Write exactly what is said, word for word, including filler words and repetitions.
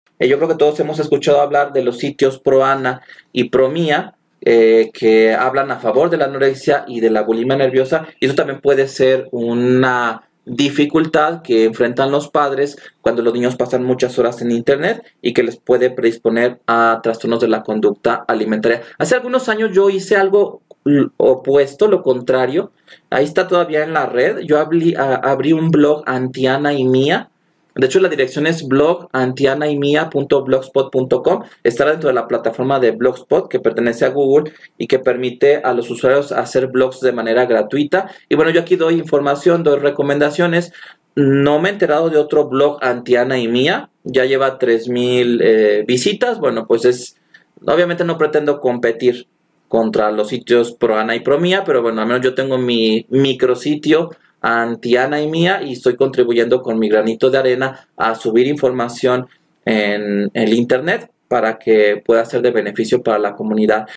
Eh, yo creo que todos hemos escuchado hablar de los sitios ProAna y ProMia, eh, que hablan a favor de la anorexia y de la bulimia nerviosa, y eso también puede ser una dificultad que enfrentan los padres cuando los niños pasan muchas horas en internet y que les puede predisponer a trastornos de la conducta alimentaria. Hace algunos años yo hice algo opuesto, lo contrario. Ahí está todavía en la red. Yo abrí, a, abrí un blog anti-Ana y Mía. De hecho, la dirección es blog anti ana y mía punto blogspot punto com. Está dentro de la plataforma de Blogspot, que pertenece a Google y que permite a los usuarios hacer blogs de manera gratuita. Y bueno, yo aquí doy información, doy recomendaciones. No me he enterado de otro blog anti Ana y Mía. Ya lleva tres mil eh, visitas. Bueno, pues es... Obviamente no pretendo competir contra los sitios pro Ana y pro Mía, pero bueno, al menos yo tengo mi micrositio anti Ana y Mía y estoy contribuyendo con mi granito de arena a subir información en el internet para que pueda ser de beneficio para la comunidad.